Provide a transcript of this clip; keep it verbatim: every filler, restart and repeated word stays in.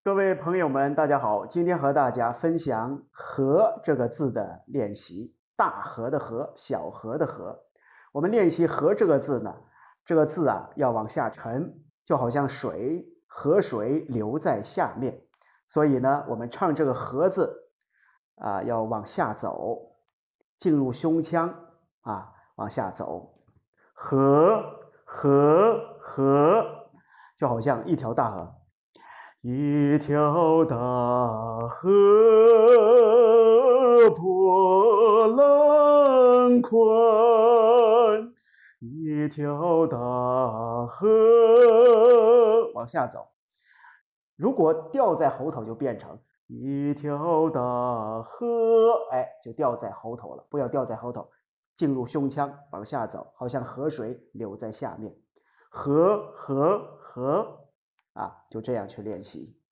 各位朋友们，大家好！今天和大家分享“河”这个字的练习，大河的河，小河的河。我们练习“河”这个字呢，这个字啊要往下沉，就好像水，河水流在下面。所以呢，我们唱这个“河”字啊，要往下走，进入胸腔啊，往下走。河，河，河，就好像一条大河。一条大河波浪宽，一条大河往下走。如果掉在喉头，就变成一条大河，哎，就掉在喉头了。不要掉在喉头，进入胸腔，往下走，好像河水流在下面。河河河。啊，就这样去练习。